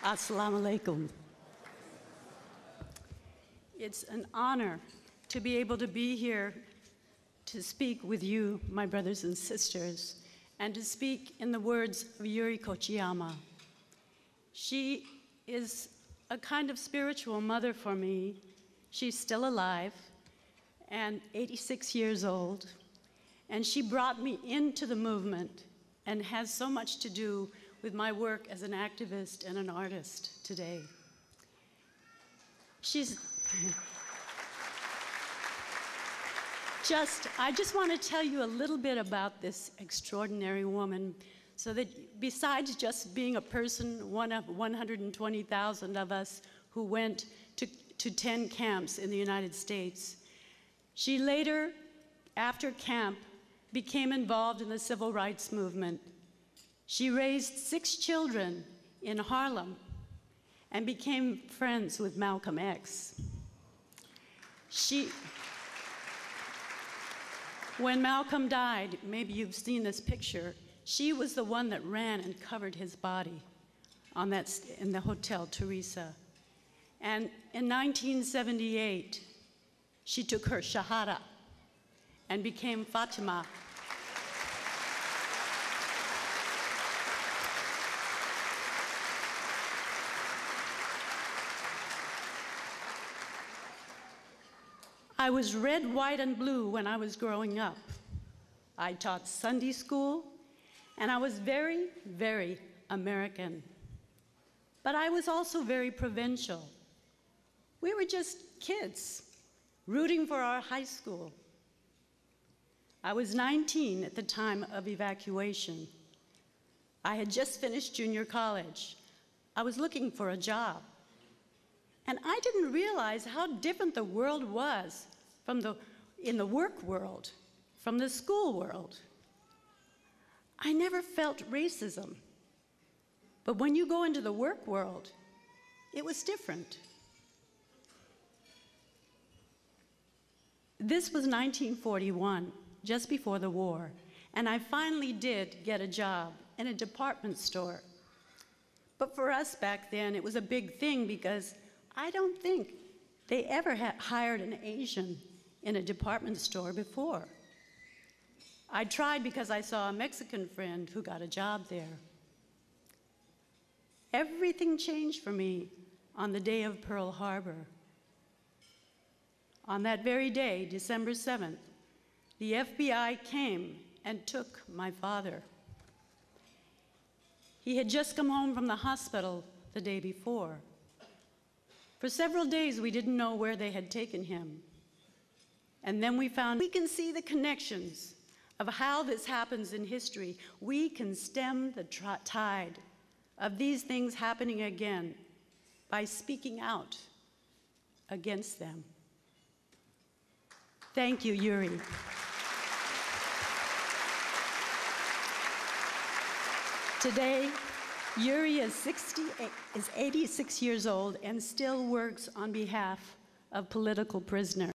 Assalamu alaikum. It's an honor to be able to be here to speak with you, my brothers and sisters, and to speak in the words of Yuri Kochiyama. She is a kind of spiritual mother for me. She's still alive and 86 years old, and she brought me into the movement and has so much to do with my work as an activist and an artist today. I just want to tell you a little bit about this extraordinary woman so that besides just being a person, one of 120,000 of us who went to 10 camps in the United States, she later, after camp, became involved in the civil rights movement. She raised 6 children in Harlem and became friends with Malcolm X. When Malcolm died, maybe you've seen this picture, she was the one that ran and covered his body in the Hotel Teresa. And in 1978, she took her Shahada and became Fatima. I was red, white, and blue when I was growing up. I taught Sunday school, and I was very, very American. But I was also very provincial. We were just kids rooting for our high school. I was 19 at the time of evacuation. I had just finished junior college. I was looking for a job. And I didn't realize how different the world was in the work world, from the school world. I never felt racism. But when you go into the work world, it was different. This was 1941, just before the war, and I finally did get a job in a department store. But for us back then, it was a big thing because I don't think they ever had hired an Asian in a department store before. I tried because I saw a Mexican friend who got a job there. Everything changed for me on the day of Pearl Harbor. On that very day, December 7th, the FBI came and took my father. He had just come home from the hospital the day before. For several days, we didn't know where they had taken him. And then we can see the connections of how this happens in history. We can stem the tide of these things happening again by speaking out against them. Thank you, Yuri. Today, Yuri is 86 years old and still works on behalf of political prisoners.